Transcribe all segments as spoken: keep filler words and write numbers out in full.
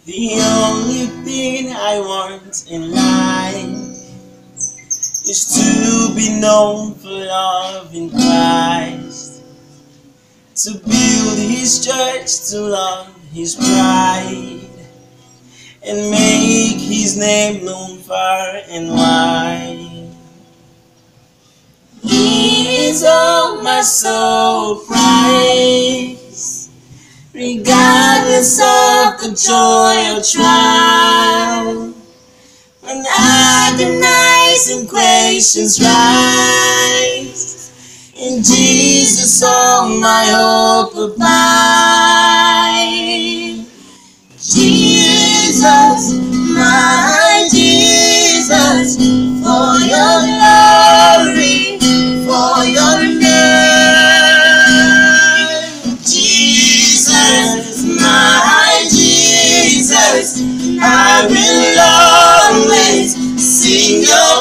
The only thing I want in life is to be known for love in Christ, to build His church, to love His bride, and make His name known far and wide. He is all my soul cries, regardless of the joy or trial. When agonizing questions rise, in Jesus all my hope abide. Jesus, my Jesus, for your glory, for your name. Jesus, my Jesus, I will always sing your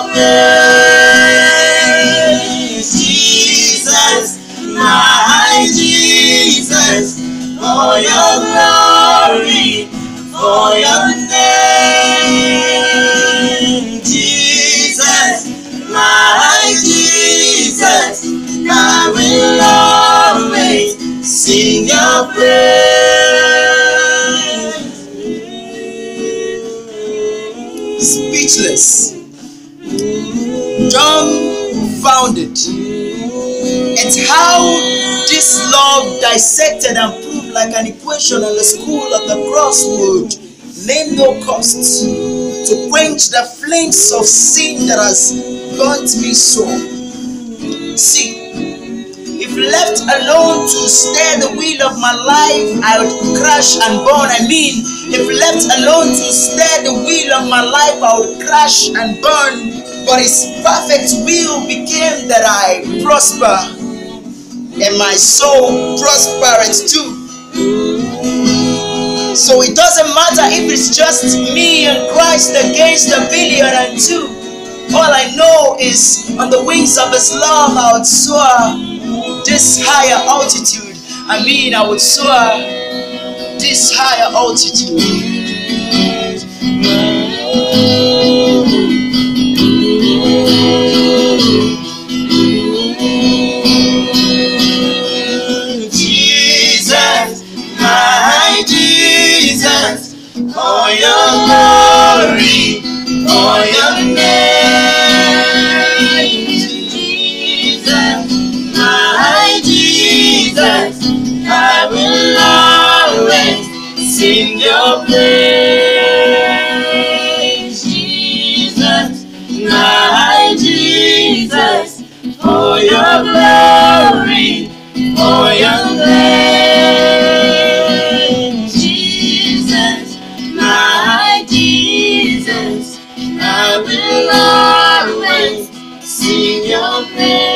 praise. Jesus, my Jesus, for your glory, for your name. Jesus, my Jesus, I will always sing your praise. Speechless, dumbfounded at how this love dissected and proved like an equation on the school of the crossroad named no cost to quench the flames of sin that has burnt me so. See, if left alone to steer the wheel of my life, I would crash and burn. I mean, if left alone to steer the wheel of my life, I would crash and burn. But His perfect will became that I prosper, and my soul prospereth too. So it doesn't matter if it's just me and Christ against a billion and two. All I know is on the wings of His love I would soar this higher altitude. I mean, I would soar this higher altitude. Jesus, my Jesus, for your glory, for your name. Jesus, my Jesus, I will always sing your praise. Jesus, my Jesus, for your glory, for your name. Jesus, my Jesus, I will always sing your praise.